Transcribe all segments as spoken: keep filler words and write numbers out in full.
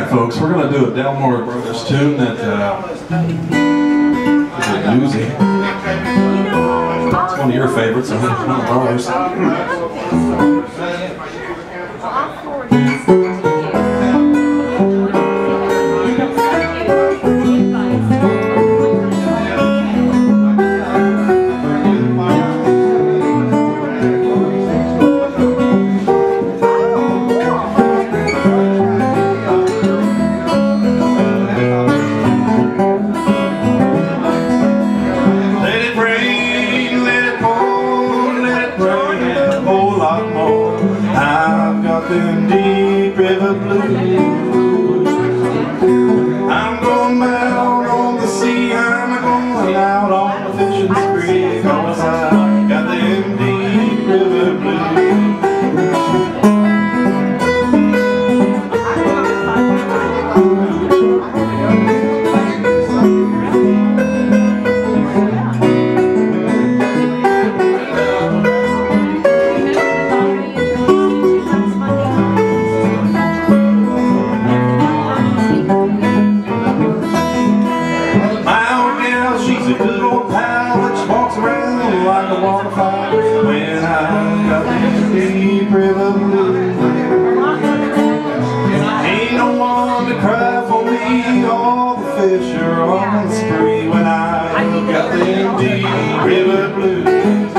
right, folks, we're going to do a Delmore Brothers tune that uh, is a doozy. It's one of your favorites, I think it's one of ours. I've got them deep river blues. I'm going out on the sea, I'm going out on the fishing spree, 'cause I've got them deep river blues. Like a waterfall when I've got this deep river blues. Ain't no one to cry for me, all the fish are on the spree when I've got them deep river blues.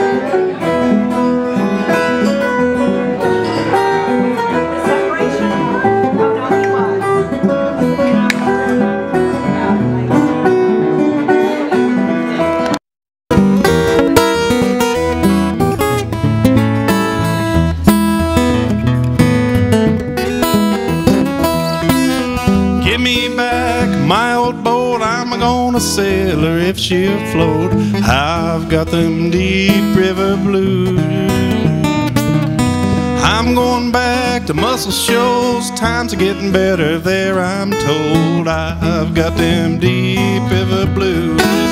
Give me back my old boat, I'm gonna sail her if she'll float. I've got them deep river blues. I'm going back to Muscle Shoals, times are getting better there I'm told. I've got them deep river blues.